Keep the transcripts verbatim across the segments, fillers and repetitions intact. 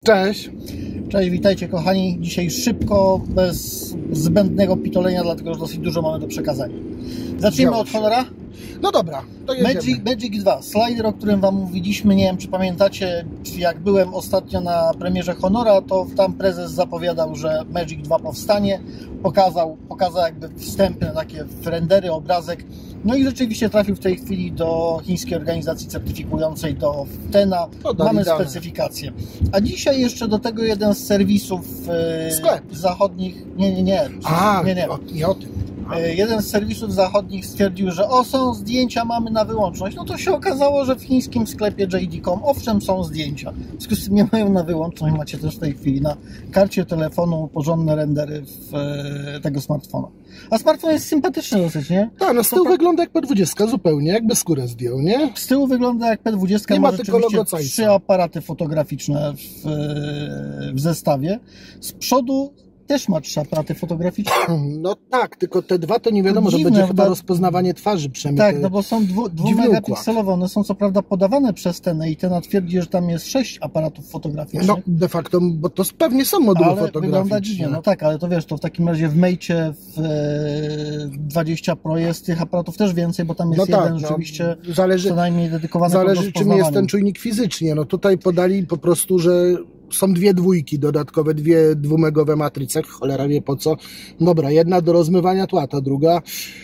Cześć. Cześć, witajcie kochani. Dzisiaj szybko, bez zbędnego pitolenia, dlatego że dosyć dużo mamy do przekazania. Zacznijmy od Honora. No dobra, to jedziemy. Magic, Magic dwa, slider, o którym wam mówiliśmy, nie wiem czy pamiętacie, jak byłem ostatnio na premierze Honora, to tam prezes zapowiadał, że Magic dwa powstanie, pokazał, pokazał jakby wstępne takie rendery, obrazek, no i rzeczywiście trafił w tej chwili do chińskiej organizacji certyfikującej, do TENA, mamy dane. Specyfikację. A dzisiaj jeszcze do tego jeden z serwisów yy, zachodnich, nie, nie, nie, A, nie, nie. O, nie o tym. Jeden z serwisów zachodnich stwierdził, że o, są zdjęcia, mamy na wyłączność. No to się okazało, że w chińskim sklepie J D kropka com owszem są zdjęcia. W związku z tym nie mają na wyłączność. Macie też w tej chwili na karcie telefonu porządne rendery w, e, tego smartfona. A smartfon jest sympatyczny dosyć, nie? Tak, no z tyłu wygląda jak P dwadzieścia zupełnie, jakby skórę zdjął, nie? Z tyłu wygląda jak P dwadzieścia, nie ma ma tylko logo Zeiss. Trzy aparaty fotograficzne w, w zestawie. Z przodu też ma trzy aparaty fotograficzne. No tak, tylko te dwa to nie wiadomo, dziwne, że będzie chyba bo... rozpoznawanie twarzy przynajmniej. Tak, no bo są dwu, dwumegapikselowe, one są co prawda podawane przez TENA i TENA twierdzi, że tam jest sześć aparatów fotograficznych. No de facto, bo to pewnie są moduły ale fotograficzne. Wygląda dziwnie, no tak, ale to wiesz, to w takim razie w Mate'cie w dwadzieścia Pro jest tych aparatów też więcej, bo tam jest no jeden tak, rzeczywiście no, zależy, co najmniej dedykowany do zależy czym jest ten czujnik fizycznie. No tutaj podali po prostu, że są dwie dwójki dodatkowe, dwie dwumegowe matryce, cholera wie po co. Dobra, jedna do rozmywania tła, ta druga,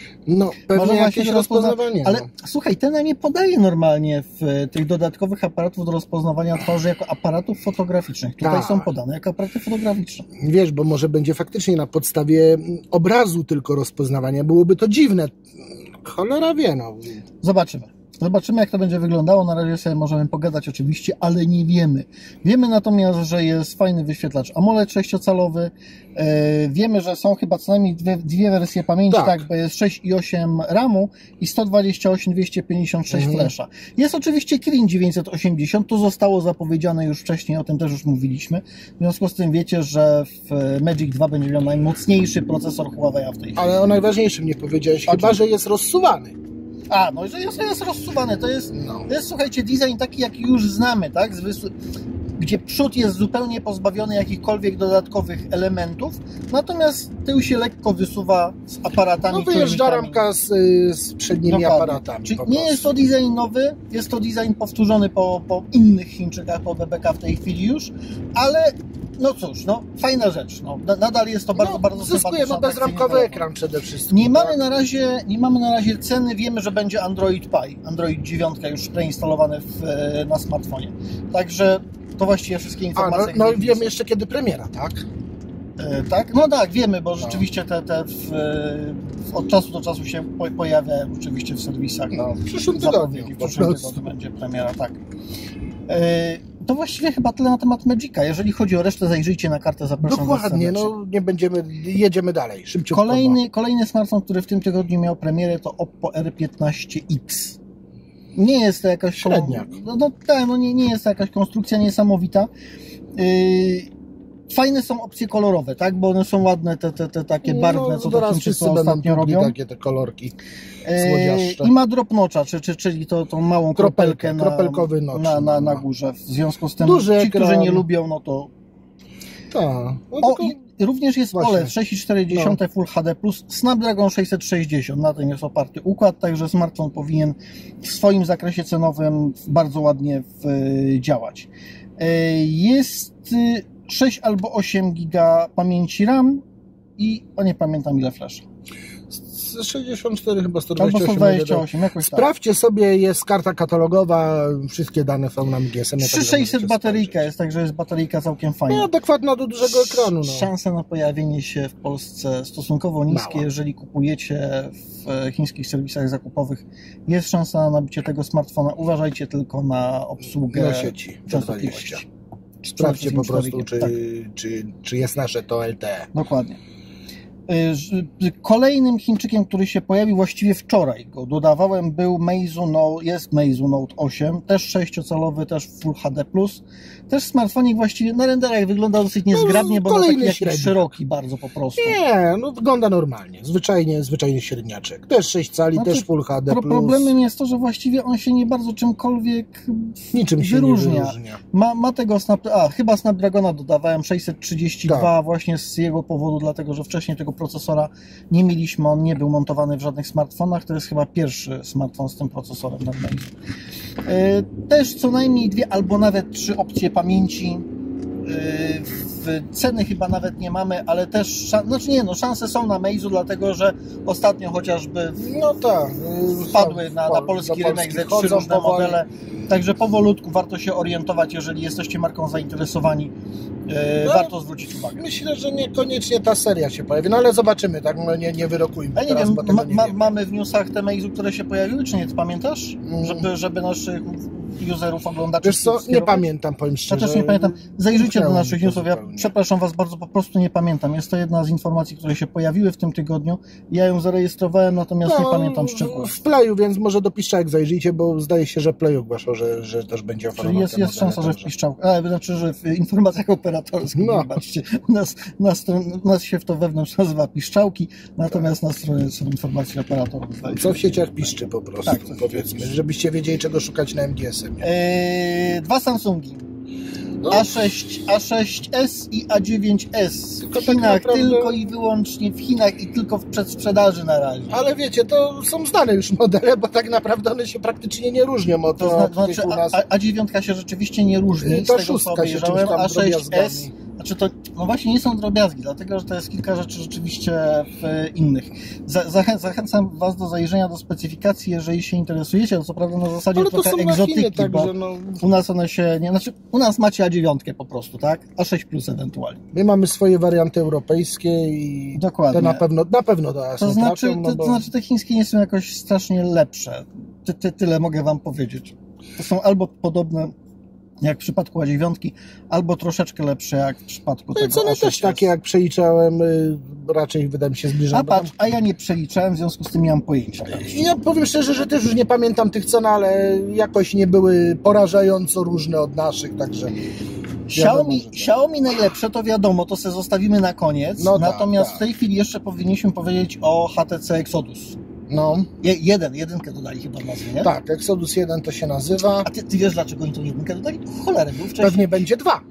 no pewnie jakieś rozpoznawanie. Ale no. Słuchaj, TENA nie podaje normalnie w tych dodatkowych aparatów do rozpoznawania twarzy jako aparatów fotograficznych. Tutaj tak. są podane jako aparaty fotograficzne. Wiesz, bo może będzie faktycznie na podstawie obrazu tylko rozpoznawania. Byłoby to dziwne. Cholera wie, no. Zobaczymy. Zobaczymy, jak to będzie wyglądało. Na razie sobie możemy pogadać oczywiście, ale nie wiemy. Wiemy natomiast, że jest fajny wyświetlacz AMOLED sześciocalowy. E, wiemy, że są chyba co najmniej dwie, dwie wersje pamięci, tak. tak, bo jest sześć i osiem ramu i sto dwadzieścia osiem dwieście pięćdziesiąt sześć mhm. flasha. Jest oczywiście Kirin dziewięćset osiemdziesiąt, to zostało zapowiedziane już wcześniej, o tym też już mówiliśmy. W związku z tym wiecie, że w Magic dwa będzie miał najmocniejszy procesor Huawei'a w tej chwili. Ale o najważniejszym nie powiedziałeś, o chyba, czym? że jest rozsuwany. A, no, że jest, jest rozsuwany, to jest, no. to jest, słuchajcie, design taki, jaki już znamy, tak? Z gdzie przód jest zupełnie pozbawiony jakichkolwiek dodatkowych elementów, natomiast tył się lekko wysuwa z aparatami. No wyjeżdża ramka z, z przednimi Dokładnie. aparatami. Czyli nie jest to design nowy, jest to design powtórzony po, po innych Chińczykach, po B B K w tej chwili już, ale no cóż, no fajna rzecz. No. Nadal jest to bardzo, no, bardzo sympatyczne. No bezramkowy ekran przede wszystkim. Nie, tak? mamy na razie, nie mamy na razie ceny, wiemy, że będzie Android Pie, Android dziewięć już preinstalowany w, na smartfonie. Także to właściwie wszystkie informacje. A, no, no wiemy jeszcze kiedy premiera, tak? E, tak? No tak, wiemy, bo rzeczywiście te, te w, w, od czasu do czasu się po, pojawia oczywiście w serwisach. No, w przyszłym tygodniu. W przyszłym tygodniu będzie premiera, tak. E, To właściwie chyba tyle na temat Magica. Jeżeli chodzi o resztę, zajrzyjcie na kartę, zapraszam. Dokładnie, no nie będziemy, jedziemy dalej, szybciej. Kolejny, kolejny smartfon, który w tym tygodniu miał premierę, to Oppo R piętnaście X. Nie jest to jakaś... Średniak. No, no tak, no nie, nie jest to jakaś konstrukcja niesamowita. Yy, Fajne są opcje kolorowe, tak? Bo one są ładne, te, te, te takie barwne, no, co to Chińczycy ostatnio robią. Takie te kolorki słodziaszcze. I ma drop notcha, czy, czy, czyli to, tą małą kropelkę, kropelkę na, kropelkowy notch, na, na, na górze. W związku z tym Duży ci, ekran. którzy nie lubią, no to... Tak. No o, i również jest Właśnie. O L E D sześć i cztery dziesiąte no. Full H D plus, Snapdragon sześćset sześćdziesiąt, na tym jest oparty układ, także smartfon powinien w swoim zakresie cenowym bardzo ładnie w, działać. Jest sześć albo osiem giga pamięci RAM i, o nie pamiętam ile flash. sześćdziesiąt cztery chyba sto dwadzieścia osiem. Albo sto dwadzieścia osiem, jakoś tak. Sprawdźcie sobie, jest karta katalogowa, wszystkie dane są na G S M. trzy tysiące sześćset bateryjka jest, także jest bateryjka całkiem fajna. No, adekwatna do dużego ekranu. No. Szanse na pojawienie się w Polsce stosunkowo niskie. Mała. Jeżeli kupujecie w chińskich serwisach zakupowych, jest szansa na nabicie tego smartfona. Uważajcie tylko na obsługę na sieci częstotliwości. Sprawdźcie po prostu, czy, tak. czy, czy jest nasze to L T E. Dokładnie. Kolejnym Chińczykiem, który się pojawił właściwie wczoraj, go dodawałem, był Meizu, no, jest Meizu Note osiem, też sześciocalowy, też Full H D plus. Też smartfonik właściwie na renderach wygląda dosyć niezgrabnie, no, bo to taki jakiś średni. szeroki bardzo po prostu. Nie, no wygląda normalnie, zwyczajnie, zwyczajnie średniaczek. Też sześć cali, znaczy, też Full H D plus. Problemem jest to, że właściwie on się nie bardzo czymkolwiek Niczym się wyróżnia. nie wyróżnia. Ma, ma tego Snap... A, chyba Snapdragona dodawałem sześćset trzydzieści dwa tak. właśnie z jego powodu, dlatego że wcześniej tego procesora nie mieliśmy, on nie był montowany w żadnych smartfonach, to jest chyba pierwszy smartfon z tym procesorem na Meizu. Też co najmniej dwie albo nawet trzy opcje pamięci. W ceny chyba nawet nie mamy, ale też, znaczy nie, no szanse są na Meizu, dlatego że ostatnio chociażby no tak, wpadły na, na polski rynek ze trzy różne modele, także powolutku warto się orientować, jeżeli jesteście marką zainteresowani, no, warto zwrócić uwagę. Myślę, że niekoniecznie ta seria się pojawi, no ale zobaczymy, tak, no nie, nie wyrokujmy. Ja nie teraz, wiem, bo tego ma, nie ma, wiemy. mamy w newsach te Meizu, które się pojawiły, czy nie? Ty pamiętasz? Mm. Żeby, żeby naszych userów, oglądaczy... Wiesz co, nie pamiętam, powiem szczerze. Ja też nie pamiętam. Zajrzyjcie do naszych newsów. Ja przepraszam Was bardzo, po prostu nie pamiętam. Jest to jedna z informacji, które się pojawiły w tym tygodniu. Ja ją zarejestrowałem, natomiast no, nie pamiętam szczegółów. W Playu, więc może do Piszczałek zajrzyjcie, bo zdaje się, że Play ogłaszał, że, że też będzie oferował. Czyli jest, jest szansa, że w Piszczałkach, a znaczy, że w informacjach operatorskich, no. Zobaczcie, u nas, na stron, u nas się w to wewnątrz nazywa Piszczałki, natomiast tak. Na stronie są informacje operatorów. Co w sieciach piszczy po prostu, tak, powiedzmy, żebyście wiedzieli, czego szukać na M G S em. Eee, dwa Samsungi. No. A sześć, A sześć S i A dziewięć S w Chinach, tak naprawdę... tylko i wyłącznie w Chinach i tylko w przedsprzedaży na razie. Ale wiecie, to są znane już modele, bo tak naprawdę one się praktycznie nie różnią od, to zna, od znaczy, u nas. A dziewięć się rzeczywiście nie różni, to z tego co obejrzałem, A sześć S, znaczy to, no właśnie nie są drobiazgi, dlatego że to jest kilka rzeczy rzeczywiście w innych. Zachę, zachęcam Was do zajrzenia do specyfikacji, jeżeli się interesujecie, to co prawda na zasadzie ale trochę to są egzotyki, machiny, tak, bo że no... u nas one się nie, znaczy u nas macie A dziewięć po prostu, tak? A sześć plus ewentualnie. My mamy swoje warianty europejskie i dokładnie. To na pewno, na pewno do nas to nie znaczy, trafią, no to, bo... to znaczy te chińskie nie są jakoś strasznie lepsze. Ty, ty, tyle mogę Wam powiedzieć. To są albo podobne jak w przypadku A dziewięć, albo troszeczkę lepsze jak w przypadku no tego ceny też takie, jak przeliczałem, raczej wydaje mi się zbliżone. A patrz, a ja nie przeliczałem, w związku z tym nie mam pojęcia. Ja powiem szczerze, że też już nie pamiętam tych cen, ale jakoś nie były porażająco różne od naszych, także... Xiaomi, wiadomo, Xiaomi najlepsze, to wiadomo, to sobie zostawimy na koniec, no natomiast tak, tak. w tej chwili jeszcze powinniśmy powiedzieć o H T C Exodus. No. Je, jeden, jedynkę dodali chyba nazwę, nie? Tak, Exodus jeden to się nazywa. A ty, ty wiesz, dlaczego oni tą jedynkę dodali? Cholerę, był wcześniej. Pewnie będzie dwa.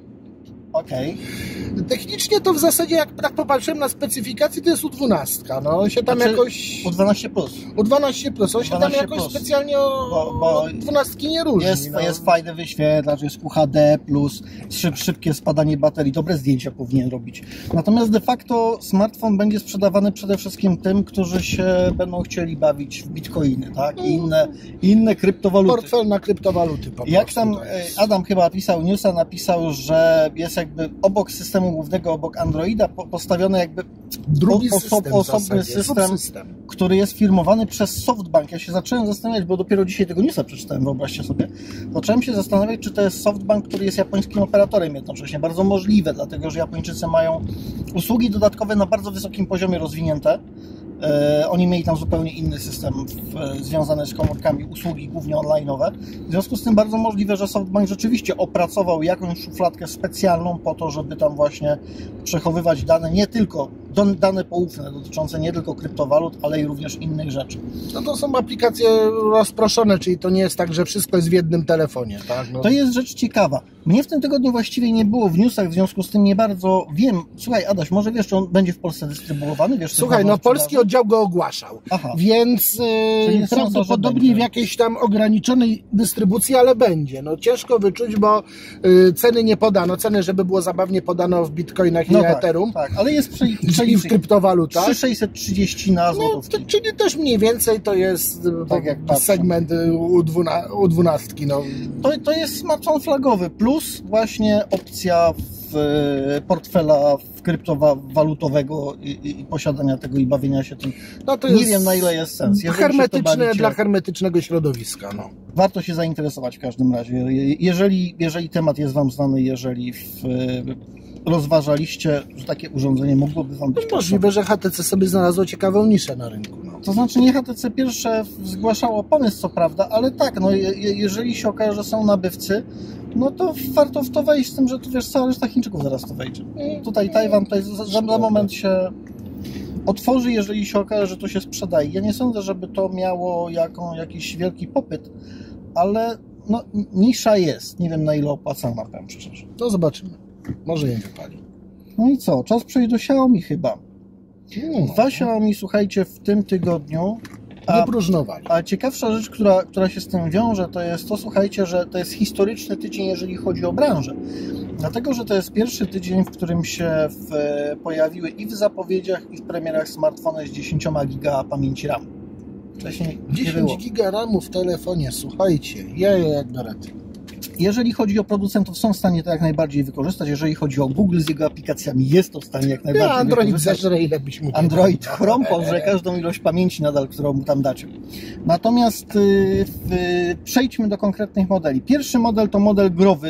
Okej. Okay. Technicznie to w zasadzie, jak tak popatrzyłem na specyfikację, to jest U dwanaście. No, on się tam znaczy, jakoś... U dwanaście plus. U dwanaście plus. On się tam jakoś plus. specjalnie bo, bo od dwunastki nie różni. Jest, no. jest fajny wyświetlacz, jest Q H D plus, szyb, szybkie spadanie baterii, dobre zdjęcia powinien robić. Natomiast de facto smartfon będzie sprzedawany przede wszystkim tym, którzy się będą chcieli bawić w bitcoiny, tak? I inne, inne kryptowaluty. Portfel na kryptowaluty po Jak tam Adam chyba pisał newsa, napisał, że jest jakby obok systemu głównego, obok Androida postawiony jakby drugi oso system osobny system, system, który jest firmowany przez SoftBank. Ja się zacząłem zastanawiać, bo dopiero dzisiaj tego newsa przeczytałem, wyobraźcie sobie. Zacząłem się zastanawiać, czy to jest SoftBank, który jest japońskim operatorem jednocześnie. Bardzo możliwe, dlatego że Japończycy mają usługi dodatkowe na bardzo wysokim poziomie rozwinięte. E, oni mieli tam zupełnie inny system w, związany z komórkami, usługi głównie online'owe. W związku z tym bardzo możliwe, że SoftBank rzeczywiście opracował jakąś szufladkę specjalną po to, żeby tam właśnie przechowywać dane, nie tylko dane poufne dotyczące nie tylko kryptowalut, ale i również innych rzeczy. No to są aplikacje rozproszone, czyli to nie jest tak, że wszystko jest w jednym telefonie, tak? No. To jest rzecz ciekawa. Mnie w tym tygodniu właściwie nie było w newsach, w związku z tym nie bardzo wiem. Słuchaj, Adaś, może wiesz, czy on będzie w Polsce dystrybuowany? Wiesz, Słuchaj, no polski oddział go ogłaszał, Aha. więc yy, prawdopodobnie sądzę, w jakiejś tam ograniczonej dystrybucji, ale będzie. No ciężko wyczuć, bo yy, ceny nie podano. Ceny, żeby było zabawnie, podano w bitcoinach no i tak, Ethereum. Tak, ale jest przy, czyli w kryptowalutach. trzy tysiące sześćset trzydzieści na złotówki. No, to, czyli też mniej więcej to jest tak jak segment U dwanaście. No. To, to jest smartfon flagowy, plus właśnie opcja w portfela w kryptowalutowego i, i posiadania tego i bawienia się tym. No to nie wiem, na ile jest sens. Hermetyczne bawicie, dla hermetycznego środowiska. No. Warto się zainteresować w każdym razie. Jeżeli, jeżeli temat jest Wam znany, jeżeli w, rozważaliście, że takie urządzenie mogłoby Wam być możliwe, że H T C sobie znalazło ciekawą niszę na rynku. No. To znaczy nie H T C pierwsze zgłaszało pomysł, co prawda, ale tak, no je, jeżeli się okaże, że są nabywcy, no to warto w to wejść, z tym, że tu wiesz, cała reszta Chińczyków zaraz to wejdzie. Tutaj Tajwan tutaj za, za, za moment się otworzy, jeżeli się okaże, że to się sprzedaje. Ja nie sądzę, żeby to miało jaką, jakiś wielki popyt, ale no, nisza jest. Nie wiem, na ile opłacalna, powiem szczerze. To zobaczymy. Może nie wypali. No i co? Czas przejść do Xiaomi chyba. Hmm. Dwa Xiaomi, słuchajcie, w tym tygodniu. A, nie próżnowali. A ciekawsza rzecz, która, która się z tym wiąże, to jest to, słuchajcie, że to jest historyczny tydzień, jeżeli chodzi o branżę. Dlatego, że to jest pierwszy tydzień, w którym się w, pojawiły i w zapowiedziach, i w premierach smartfony z dziesięć giga pamięci RAM. Wcześniej nie dziesięć było. giga ramu w telefonie, słuchajcie, jeje jak do rety. Jeżeli chodzi o producentów, są w stanie to jak najbardziej wykorzystać. Jeżeli chodzi o Google z jego aplikacjami, jest to w stanie jak najbardziej ja, Android wykorzystać. zeżre, ile byś mógł. Android Chrome pożre każdą ilość pamięci nadal, którą mu tam dacie. Natomiast yy, yy, przejdźmy do konkretnych modeli. Pierwszy model to model growy,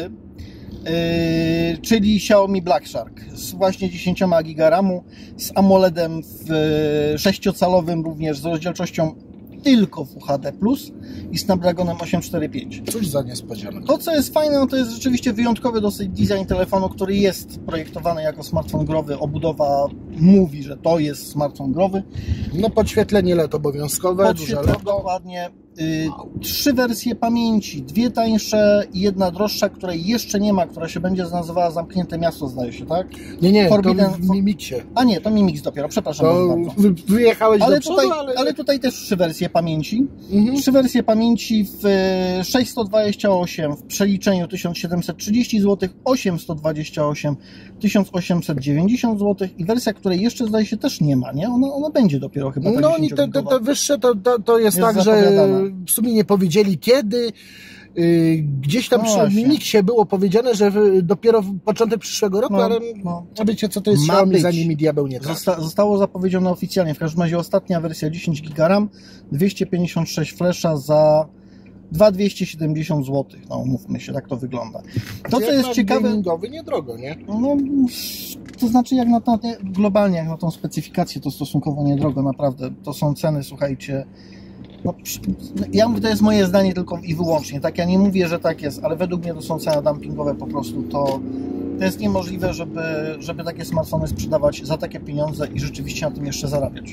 yy, czyli Xiaomi Black Shark z właśnie dziesięć giga ramu, z AMOLEDem w sześciocalowym również, z rozdzielczością tylko Full H D plus i Snapdragonem osiemset czterdzieści pięć. Cóż za niespodzianka. To, co jest fajne, no to jest rzeczywiście wyjątkowy dosyć design telefonu, który jest projektowany jako smartfon growy. Obudowa mówi, że to jest smartfon growy. No podświetlenie L E D obowiązkowe, duże Podświetlenie logo. dokładnie. Y, trzy wersje pamięci, dwie tańsze i jedna droższa, której jeszcze nie ma, która się będzie nazywała Zamknięte Miasto, zdaje się, tak? Nie, nie, Forbidden... to w Mimiksie. A nie, to Mimix dopiero, przepraszam To bardzo. wy, wyjechałeś Ale do przodu, tutaj, ale... ale tutaj też trzy wersje pamięci. Mhm. Trzy wersje pamięci w sześćset dwadzieścia osiem w przeliczeniu tysiąc siedemset trzydzieści złotych, osiemset dwadzieścia osiem tysiąc osiemset dziewięćdziesiąt złotych i wersja, której jeszcze zdaje się też nie ma, nie? Ona, ona będzie dopiero chyba tak No i te, te, te wyższe to, to, to jest, Jest tak, że zapowiadane. w sumie nie powiedzieli kiedy. Yy, Gdzieś tam No przy właśnie. Mimiksie było powiedziane, że w- dopiero w początek przyszłego roku, No, ale no. a wiecie co to jest Ma Xiaomi, być. za nimi diabeł nie trafi. Zosta zostało zapowiedziane oficjalnie, w każdym razie ostatnia wersja dziesięć giga RAM, dwieście pięćdziesiąt sześć flesza za dwa tysiące dwieście siedemdziesiąt złotych. No umówmy się, tak to wygląda. To, co Jak jest na ciekawe... gamingowy niedrogo, nie? No, to znaczy jak na to, globalnie jak na tą specyfikację to stosunkowo niedrogo, naprawdę. To są ceny, słuchajcie, no, ja mówię, to jest moje zdanie tylko i wyłącznie, tak, ja nie mówię, że tak jest, ale według mnie to są ceny dumpingowe po prostu, to, to jest niemożliwe, żeby, żeby takie smartfony sprzedawać za takie pieniądze i rzeczywiście na tym jeszcze zarabiać.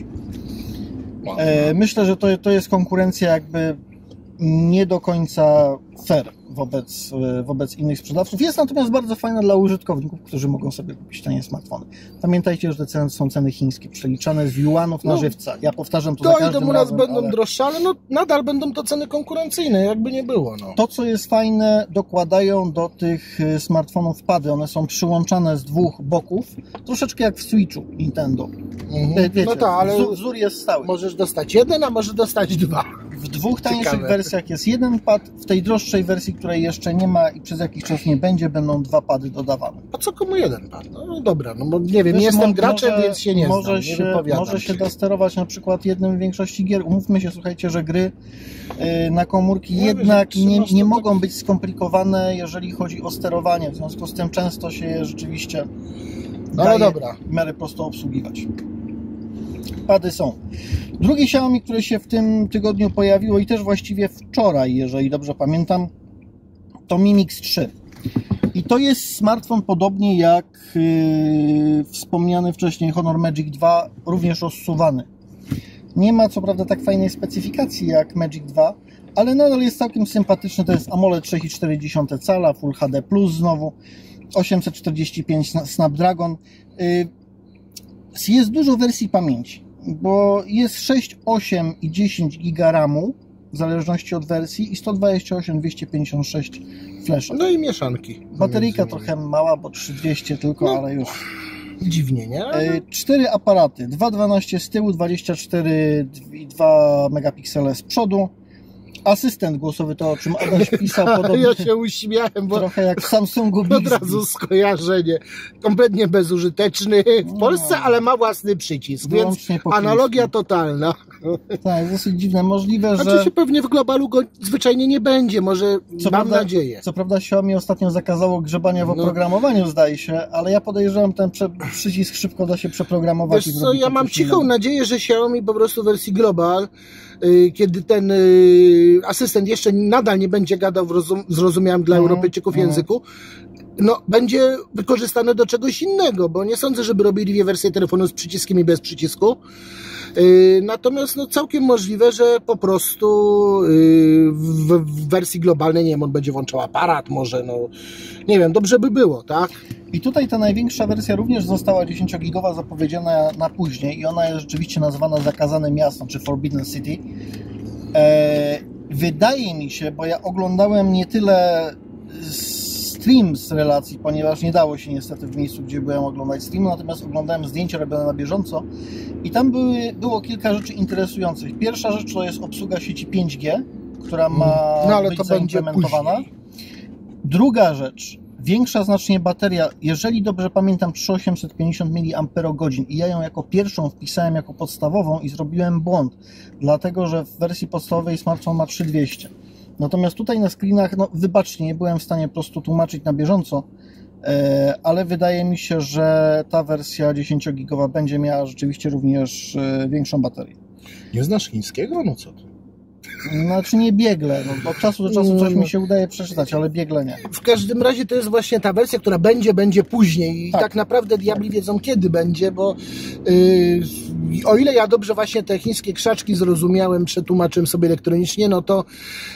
E, myślę, że to, to jest konkurencja jakby nie do końca fair wobec, wobec innych sprzedawców. Jest natomiast bardzo fajna dla użytkowników, którzy mogą sobie kupić tanie smartfony. Pamiętajcie, że te ceny są ceny chińskie, przeliczane z juanów na No, żywca. Ja powtarzam to, To za i to każdym u nas razem, będą ale droższe, ale no, nadal będą to ceny konkurencyjne, jakby nie było. No. to, co jest fajne, dokładają do tych smartfonów pady. One są przyłączane z dwóch boków, troszeczkę jak w Switchu Nintendo. Mhm. Wiecie, No tak, ale wzór, wzór jest stały. możesz dostać jeden, a możesz dostać dwa. W dwóch tańszych Ciekawe. wersjach jest jeden pad, w tej droższej wersji, której jeszcze nie ma i przez jakiś czas nie będzie, będą dwa pady dodawane. A co komu jeden pan? No dobra, no bo nie wiem, Wiesz, nie jestem mo- graczem, może- więc się nie może znam, się, nie wypowiadam Może się da sterować na przykład jednym w większości gier. Umówmy się, słuchajcie, że gry yy, na komórki No, jednak wiesz, nie, trzymasz nie to mogą tak- być skomplikowane, jeżeli chodzi o sterowanie. W związku z tym często się je rzeczywiście No daje dobra. w miarę prosto obsługiwać. Pady są. Drugie Xiaomi, które się w tym tygodniu pojawiło i też właściwie wczoraj, jeżeli dobrze pamiętam, to Mi Mix trzy. I to jest smartfon podobnie jak yy, wspomniany wcześniej Honor Magic dwa, również rozsuwany. Nie ma co prawda tak fajnej specyfikacji jak Magic dwa, ale nadal jest całkiem sympatyczny. To jest AMOLED sześć przecinek cztery cala, Full H D plus znowu, osiemset czterdzieści pięć Snapdragon. Yy, jest dużo wersji pamięci, bo jest sześć, osiem i dziesięć giga ramu, w zależności od wersji, i sto dwadzieścia osiem, dwieście pięćdziesiąt sześć flasha. No i mieszanki. Bateryjka Między trochę mała, bo trzy tysiące dwieście tylko, No. ale już. innymi. Dziwnie, nie? E, Cztery aparaty, dwa dwanaście z tyłu, dwadzieścia cztery i dwa megapiksele z przodu. Asystent głosowy, to o czym Adaś pisał, podobnie, Ja się uśmiałem, bo trochę jak w Samsungu od Bixby. razu skojarzenie. Kompletnie bezużyteczny w Polsce, ale ma własny przycisk, więc Wyłącznie po analogia chińsku. totalna. Tak, dosyć dziwne. Możliwe, że... Znaczy się pewnie w globalu go zwyczajnie nie będzie, może co mam prawda, nadzieję. Co prawda Xiaomi ostatnio zakazało grzebania w oprogramowaniu, no. zdaje się, ale ja podejrzewam, ten prze... przycisk szybko da się przeprogramować. Wiesz i co, ja mam cichą innego. nadzieję, że Xiaomi po prostu w wersji global, yy, kiedy ten yy, asystent jeszcze nadal nie będzie gadał w rozum... zrozumiałym dla mm, Europejczyków mm. języku, no, będzie wykorzystane do czegoś innego, bo nie sądzę, żeby robili dwie wersje telefonu z przyciskiem i bez przycisku. Yy, natomiast no, całkiem możliwe, że po prostu yy, w, w wersji globalnej, nie wiem, on będzie włączał aparat może, no nie wiem, dobrze by było, tak? I tutaj ta największa wersja również została dziesięciogigowa, zapowiedziana na później i ona jest rzeczywiście nazwana Zakazane Miasto, czy Forbidden City. E, wydaje mi się, bo ja oglądałem nie tyle stream z relacji, ponieważ nie dało się niestety w miejscu, gdzie byłem, oglądać streamu, natomiast oglądałem zdjęcia robione na bieżąco i tam były, było kilka rzeczy interesujących. Pierwsza rzecz to jest obsługa sieci pięć G, która ma no, ale być to zaimplementowana. będzie Druga rzecz, większa znacznie bateria, jeżeli dobrze pamiętam, trzy tysiące osiemset pięćdziesiąt miliampergodzin i ja ją jako pierwszą wpisałem jako podstawową i zrobiłem błąd, dlatego że w wersji podstawowej smartfon ma trzy tysiące dwieście. Natomiast tutaj na screenach, no wybaczcie, nie byłem w stanie po prostu tłumaczyć na bieżąco, ale wydaje mi się, że ta wersja dziesięciogigowa będzie miała rzeczywiście również większą baterię. Nie znasz chińskiego? No co to? Znaczy nie biegle, no, od czasu do czasu coś mi się udaje przeczytać, ale biegle nie. W każdym razie to jest właśnie ta wersja, która będzie, będzie później i tak, tak naprawdę diabli wiedzą kiedy będzie, bo yy, o ile ja dobrze właśnie te chińskie krzaczki zrozumiałem, przetłumaczyłem sobie elektronicznie, no to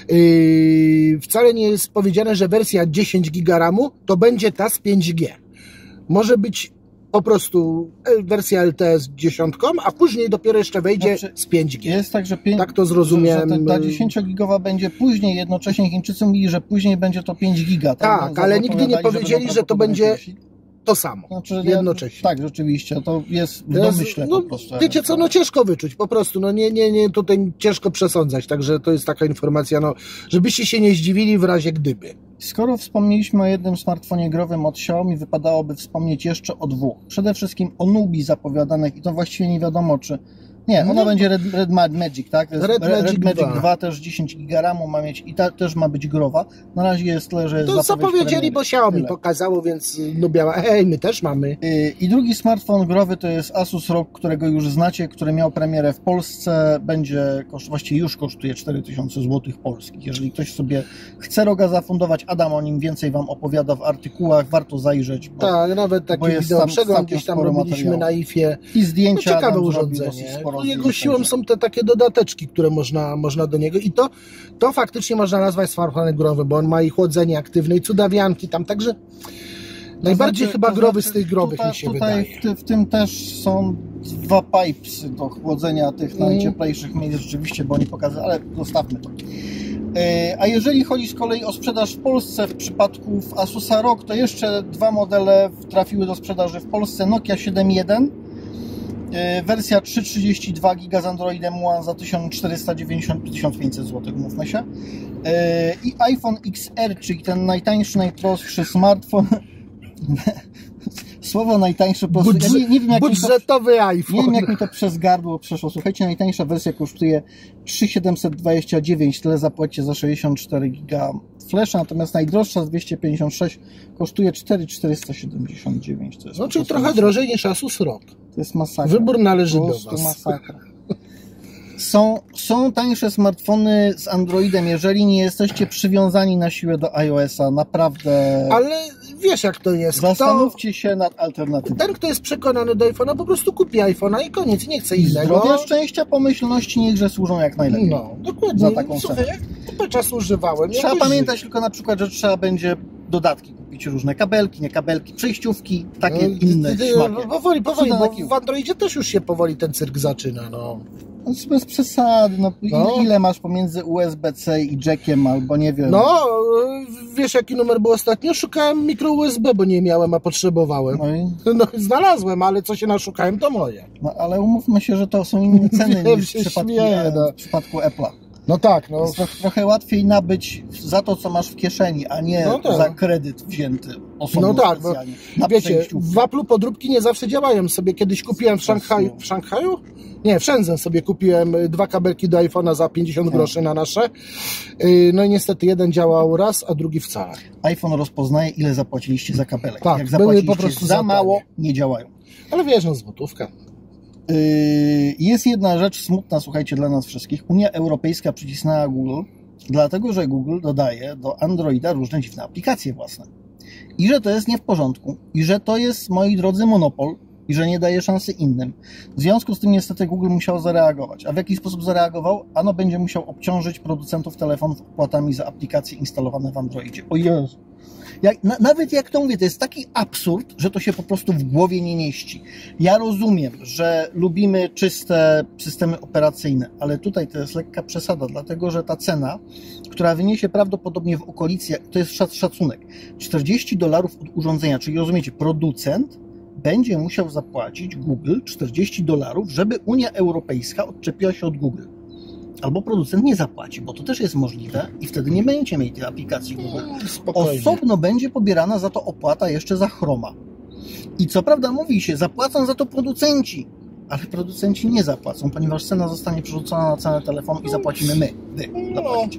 yy, wcale nie jest powiedziane, że wersja dziesięć giga ramu to będzie ta z pięć G. Może być po prostu wersja L T E z dziesiątką, a później dopiero jeszcze wejdzie znaczy, z pięć G. Jest tak, że pięć, tak to zrozumiałem. Że, że ta dziesięciogigowa będzie później, jednocześnie Chińczycy mówili, że później będzie to pięć giga. Tak, tak ale nigdy nie powiedzieli, że, że to będzie to samo, znaczy, jednocześnie. Ja, tak, rzeczywiście, to jest w domyśle no, po prostu. Wiecie co, no ciężko wyczuć, po prostu, no nie, nie, nie, tutaj ciężko przesądzać, także to jest taka informacja, no, żebyście się nie zdziwili w razie gdyby. Skoro wspomnieliśmy o jednym smartfonie growym od Xiaomi, wypadałoby wspomnieć jeszcze o dwóch. Przede wszystkim o Nubii zapowiadanych i to właściwie nie wiadomo czy... Nie, ona no. będzie Red, Red Magic, tak? Red, Red Magic, Red Magic dwa też dziesięć giga ramu ma mieć i ta też ma być growa. Na razie jest tyle, że jest to zapowiedzieli, bo Xiaomi tyle pokazało, więc Nubia, hej, my też mamy. I drugi smartfon growy to jest Asus R O G, którego już znacie, który miał premierę w Polsce. Będzie, właściwie już kosztuje cztery tysiące złotych polskich. Jeżeli ktoś sobie chce roga zafundować, Adam o nim więcej wam opowiada w artykułach, warto zajrzeć. Bo, tak, nawet taki wideo przegląd gdzieś tam robiliśmy materiału. Na I F ie. I zdjęcia. No, ciekawe urządzenie. Jego siłą są te takie dodateczki, które można, można do niego i to, to faktycznie można nazwać smartfonem growym, bo on ma i chłodzenie aktywne i cudawianki tam, także najbardziej znaczy, chyba growy znaczy, z tych growych tutaj, mi się tutaj wydaje. W, ty, w tym też są dwa pipesy do chłodzenia tych mm. najcieplejszych miejsc rzeczywiście, bo oni pokazują, ale zostawmy to. A jeżeli chodzi z kolei o sprzedaż w Polsce, w przypadku Asusa R O G, to jeszcze dwa modele trafiły do sprzedaży w Polsce. Nokia siedem jeden, wersja trzy trzydzieści dwa giga z Androidem One za tysiąc czterysta dziewięćdziesiąt do tysiąc pięćset złotych, mówmy się. I iPhone X R, czyli ten najtańszy, najprostszy smartfon. Słowo najtańsze po prostu. Budż- ja nie, nie wiem, jak budżetowy to, iPhone. Nie wiem, jak mi to przez gardło przeszło. Słuchajcie, najtańsza wersja kosztuje trzy tysiące siedemset dwadzieścia dziewięć, tyle zapłacicie za sześćdziesiąt cztery giga flasha, natomiast najdroższa z dwieście pięćdziesiąt sześć kosztuje cztery tysiące czterysta siedemdziesiąt dziewięć. To jest no, czyli trochę drożej niż Asus R O G. To jest masakra. Wybór należy po do was. Masakra. Są, są tańsze smartfony z Androidem, jeżeli nie jesteście przywiązani na siłę do iOS-a, naprawdę... Ale wiesz, jak to jest. Zastanówcie kto... się nad alternatywą. Ten, kto jest przekonany do iPhone'a, po prostu kupi iPhone'a i koniec, nie chce innego. Zdrowia, szczęścia, pomyślności, niechże służą jak najlepiej. No, dokładnie. Za taką Słuchaj, cenę. Kupę czasu używałem. Trzeba pamiętać żyję. tylko na przykład, że trzeba będzie dodatki kupić, różne kabelki, nie kabelki, przejściówki, takie no, inne ty, ty, śmakie. Powoli, powoli, bo w Androidzie też już się powoli ten cyrk zaczyna, no. No, bez przesady, no, no. Ile masz pomiędzy U S B C i jackiem, albo nie wiem. No, wiesz jaki numer był ostatnio? Szukałem mikro U S B, bo nie miałem, a potrzebowałem. No, i... no znalazłem, ale co się naszukałem, to moje. No ale umówmy się, że to są inne ceny niż w przypadku, śmieję, no. w przypadku Apple'a. No tak, no. Jest trochę łatwiej nabyć za to, co masz w kieszeni, a nie no tak. za kredyt wzięty osobno no tak, specjalnie. No wiecie, w Apple'u podróbki nie zawsze działają. Sobie kiedyś kupiłem w Szanghaju, w Szanghaju? Nie, w Shenzhen sobie kupiłem dwa kabelki do iPhone'a za pięćdziesiąt groszy na nasze. No i niestety jeden działał raz, a drugi wcale. iPhone rozpoznaje, ile zapłaciliście za kabelek. Tak, jak były zapłaciliście po prostu za za mało, tanie. nie działają. Ale wiesz, no złotówka. Jest jedna rzecz smutna, słuchajcie, dla nas wszystkich. Unia Europejska przycisnęła Google, dlatego że Google dodaje do Androida różne dziwne aplikacje własne. I że to jest nie w porządku. I że to jest, moi drodzy, monopol. I że nie daje szansy innym. W związku z tym niestety Google musiał zareagować. A w jaki sposób zareagował? Ano będzie musiał obciążyć producentów telefonów opłatami za aplikacje instalowane w Androidzie. O Jezu. Jak, na, nawet jak to mówię, to jest taki absurd, że to się po prostu w głowie nie mieści. Ja rozumiem, że lubimy czyste systemy operacyjne, ale tutaj to jest lekka przesada, dlatego że ta cena, która wyniesie prawdopodobnie w okolicy, to jest szacunek, czterdzieści dolarów od urządzenia, czyli rozumiecie, producent będzie musiał zapłacić Google czterdzieści dolarów, żeby Unia Europejska odczepiła się od Google. Albo producent nie zapłaci, bo to też jest możliwe i wtedy nie będziecie mieli tej aplikacji Google. Spokojnie. Osobno będzie pobierana za to opłata jeszcze za Chroma. I co prawda mówi się, zapłacą za to producenci, ale producenci nie zapłacą, ponieważ cena zostanie przerzucona na cenę telefonu i zapłacimy my. Wy zapłacicie.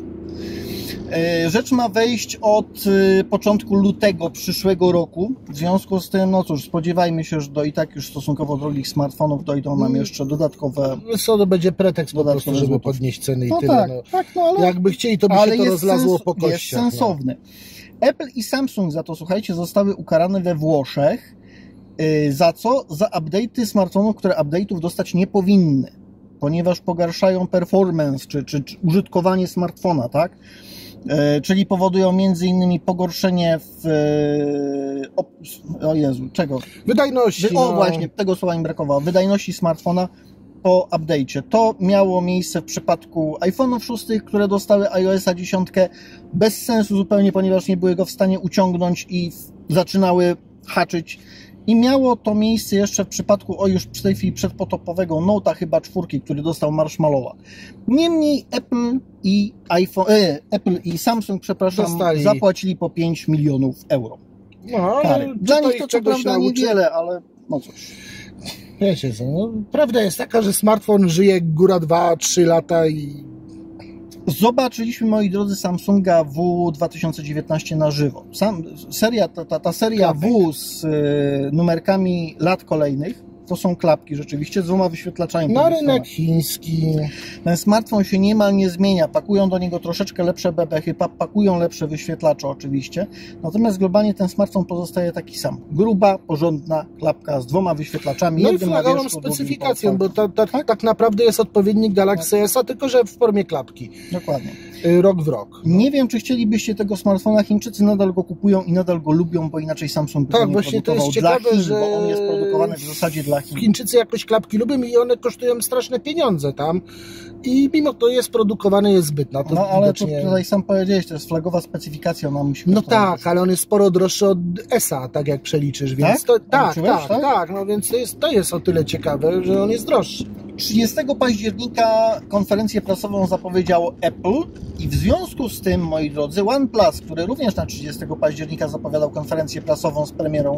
Rzecz ma wejść od początku lutego przyszłego roku. W związku z tym, no cóż, spodziewajmy się, że do i tak już stosunkowo drogich smartfonów dojdą nam jeszcze dodatkowe... Co to będzie pretekst po prostu, żeby złotów. podnieść ceny i no tyle. Tak, no. tak, no ale... Jakby chcieli, to by ale się to rozlazło sens, po kościach. Jest sensowny. No. Apple i Samsung za to, słuchajcie, zostały ukarane we Włoszech. Yy, za co? Za update'y smartfonów, które update'ów dostać nie powinny, ponieważ pogarszają performance, czy, czy, czy użytkowanie smartfona, tak? Czyli powodują między innymi pogorszenie w... O Jezu, czego? Wydajności. O no. właśnie, tego słowa mi brakowało. Wydajności smartfona po update'cie. To miało miejsce w przypadku iPhone'ów szóstych, które dostały iOS-a dziesięć. Bez sensu zupełnie, ponieważ nie były go w stanie uciągnąć i zaczynały haczyć. I miało to miejsce jeszcze w przypadku, o już w tej chwili przedpotopowego Note'a chyba czwórki, który dostał Marshmallowa. Niemniej Apple i iPhone, e, Apple i Samsung, przepraszam, Dostali. zapłacili po pięć milionów euro. No, Kary. Dla to nich to co czegoś prawda nauczy? niewiele, ale no cóż. Wiecie co, no, prawda jest taka, że smartfon żyje góra dwa trzy lata i... Zobaczyliśmy, moi drodzy, Samsunga W dwa tysiące dziewiętnaście na żywo. Sam, seria, ta, ta, ta seria Klapek. W z y, numerkami lat kolejnych, to są klapki rzeczywiście z dwoma wyświetlaczami. Na po rynek stronach. chiński. Ten smartfon się niemal nie zmienia. Pakują do niego troszeczkę lepsze bebechy, pakują lepsze wyświetlacze oczywiście. Natomiast globalnie ten smartfon pozostaje taki sam. Gruba, porządna klapka z dwoma wyświetlaczami. No i jednym na flagową wierzchu, drugim specyfikacją, po bo ta, ta, tak? tak naprawdę jest odpowiednik Galaxy S, a tylko że w formie klapki. Dokładnie. Y, Rok w rok. Nie wiem, czy chcielibyście tego smartfona. Chińczycy nadal go kupują i nadal go lubią, bo inaczej Samsung by Tak, go nie właśnie to produkował jest dla ciekawe, Chin, że bo on jest produkowany w zasadzie dla Chin. Chińczycy jakoś klapki lubią i one kosztują straszne pieniądze tam. I mimo to jest produkowany, jest zbyt na to. No ale to widocznie... tutaj sam powiedziałeś, to jest flagowa specyfikacja, ona musi No kosztować. tak, ale on jest sporo droższy od S-a, tak jak przeliczysz, więc Tak? to, tak, Policzyłeś, tak, tak? tak, no więc to jest, to jest o tyle ciekawe, że on jest droższy. trzydziestego października konferencję prasową zapowiedziało Apple i w związku z tym, moi drodzy, OnePlus, który również na trzydziestego października zapowiadał konferencję prasową z premierą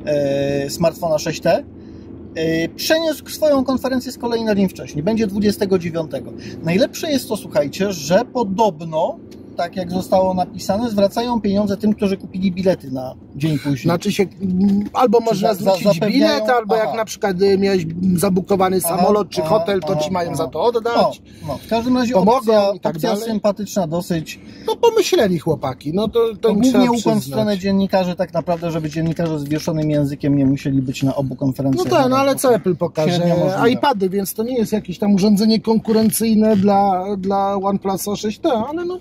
e, smartfona sześć T, e, przeniósł swoją konferencję z kolei na dzień wcześniej. Będzie dwudziestego dziewiątego. Najlepsze jest to, słuchajcie, że podobno, tak jak zostało napisane, zwracają pieniądze tym, którzy kupili bilety na dzień później. Znaczy się, mm, albo można za- za- zwrócić zapewniają- bilet, albo aha. jak na przykład y, miałeś zabukowany Aha, samolot czy aha, hotel, to aha, ci mają aha. za to No, oddać. no, w każdym razie Pomogą opcja, i tak opcja dalej. sympatyczna dosyć. No pomyśleli chłopaki, no to, to To im trzeba głównie ukłon w przyznać. stronę dziennikarzy, tak naprawdę, żeby dziennikarze z wieszonym językiem nie musieli być na obu No konferencjach. tak, no ale co Apple pokaże? Średnio możliwe. iPady, więc to nie jest jakieś tam urządzenie konkurencyjne dla, dla OnePlusa sześć T, ale no...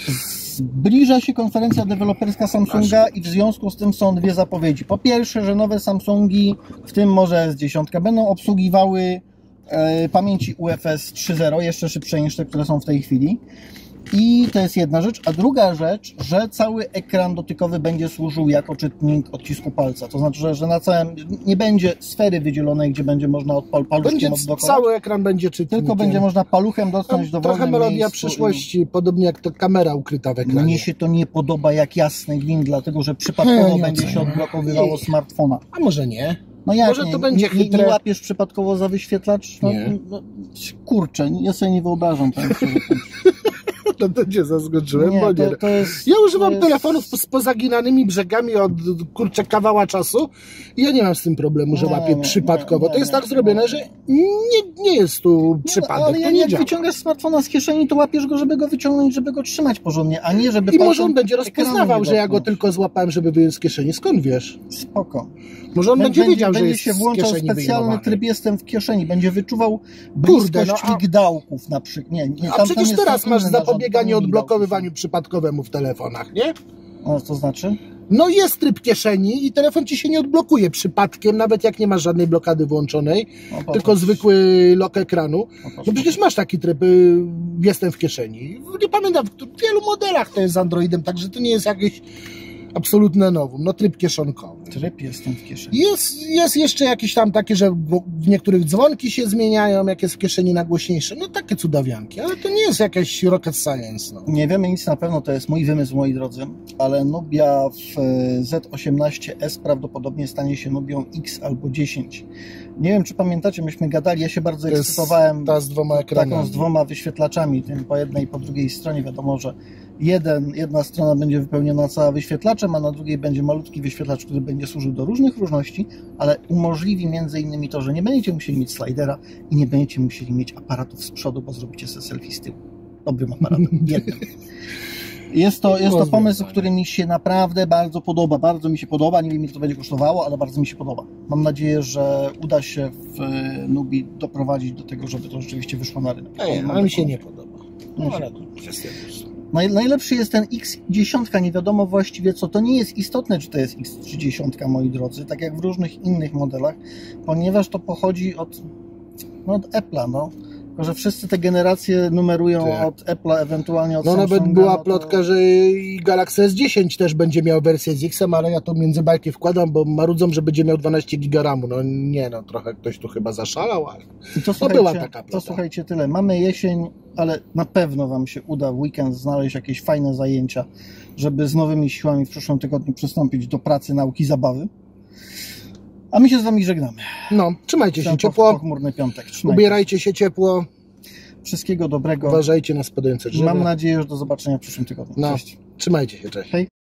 Zbliża się konferencja deweloperska Samsunga i w związku z tym są dwie zapowiedzi. Po pierwsze, że nowe Samsungi, w tym może S dziesięć, będą obsługiwały e, pamięci U F S trzy zero, jeszcze szybsze niż te, które są w tej chwili. I to jest jedna rzecz, a druga rzecz, że cały ekran dotykowy będzie służył jako czytnik odcisku palca. To znaczy, że, że na całym nie będzie sfery wydzielonej, gdzie będzie można od pal, paluszkiem będzie, odblokować. cały ekran będzie czytnikiem. Tylko będzie można paluchem dotknąć do Trochę melodia miejscu przyszłości, i... podobnie jak to kamera ukryta w ekranie. Mnie się to nie podoba jak jasny gwint, dlatego że przypadkowo Nie, nie będzie się oceniam. odblokowywało Nie. smartfona. A może nie? No jak Może nie, to będzie nie, nie, chytre. nie łapiesz przypadkowo za wyświetlacz? No, Nie. no, kurczę, ja sobie nie wyobrażam. Powiem szczerze. No to cię zaskoczyłem, Nie, bo nie. to, to jest, Ja używam to jest... telefonów z pozaginanymi brzegami od kurczę kawała czasu i ja nie mam z tym problemu, że Nie, łapię nie, przypadkowo. nie, to jest nie, tak zrobione, nie. że nie, nie jest tu Nie, przypadek. ale to jak, nie jak działa. wyciągasz smartfona z kieszeni, to łapiesz go, żeby go wyciągnąć, żeby go trzymać porządnie, a nie żeby I może palcem on będzie ekranu rozpoznawał, nie że ja go dotknąć. tylko złapałem, żeby wyjąć z kieszeni. Skąd wiesz? Spoko. Może on będzie, będzie wiedział, że będzie jest się z włączał kieszeni specjalny wyjmowany. tryb jestem w kieszeni, będzie wyczuwał bliskość Kurde, no a- migdałków na przykład. Nie, nie, A tam, przecież tam teraz jest masz inny narząd, zapobieganie tam nie odblokowywaniu przypadkowemu w telefonach, nie? migdałków. O, to znaczy? No jest tryb kieszeni i telefon ci się nie odblokuje przypadkiem, nawet jak nie masz żadnej blokady włączonej, No, popatrz. tylko zwykły lock ekranu. Popatrz, No przecież masz taki tryb, y, jestem w kieszeni. Nie pamiętam, w wielu modelach to jest z Androidem, także to nie jest jakieś absolutne nowum. No tryb kieszonkowy. Tryb jestem w kieszeni. Jest, jest jeszcze jakieś tam takie, że w niektórych dzwonki się zmieniają, jak jest w kieszeni na głośniejsze. No takie cudawianki, ale to nie jest jakieś rocket science. No. Nie wiemy nic na pewno, to jest mój wymysł, moi drodzy, ale Nubia w Z osiemnaście S prawdopodobnie stanie się Nubią X albo dziesięć. Nie wiem, czy pamiętacie, myśmy gadali, ja się bardzo To jest ekscytowałem ta z dwoma ekranami. taką z dwoma wyświetlaczami, tym po jednej i po drugiej stronie. Wiadomo, że jeden, jedna strona będzie wypełniona cała wyświetlaczem, a na drugiej będzie malutki wyświetlacz, który będzie służył do różnych różności, ale umożliwi między innymi to, że nie będziecie musieli mieć slidera i nie będziecie musieli mieć aparatów z przodu, bo zrobicie sobie selfie z tyłu. Dobrym aparatem, jednym. Jest to, jest to pomysł, który mi się naprawdę bardzo podoba. Bardzo mi się podoba. Nie wiem, ile to będzie kosztowało, ale bardzo mi się podoba. Mam nadzieję, że uda się w Nubii doprowadzić do tego, żeby to rzeczywiście wyszło na rynek. Ej, Mam ale mi taką- się nie podoba. No, ale to kwestia gustu. Naj, najlepszy jest ten X dziesięć, nie wiadomo właściwie co. To nie jest istotne, czy to jest X trzydzieści, moi drodzy, tak jak w różnych innych modelach, ponieważ to pochodzi od, no, od Apple'a, no. Tylko że wszyscy te generacje numerują Tak. od Apple'a, ewentualnie od No Samsunga. nawet była no to- plotka, że i Galaxy S dziesięć też będzie miał wersję z X-em, ale ja to między bajki wkładam, bo marudzą, że będzie miał dwanaście giga ramu. No nie, no trochę ktoś tu chyba zaszalał, ale I to, to była taka to plota. słuchajcie, tyle. Mamy jesień, ale na pewno Wam się uda w weekend znaleźć jakieś fajne zajęcia, żeby z nowymi siłami w przyszłym tygodniu przystąpić do pracy, nauki, zabawy. A my się z Wami żegnamy. No, trzymajcie się Ten ciepło, pochmurny piątek. Trzymajcie ubierajcie się ciepło, się. Wszystkiego dobrego. uważajcie na spadające drzewa. Mam nadzieję, że do zobaczenia w przyszłym tygodniu. No, Cześć. trzymajcie się, cześć. Hej.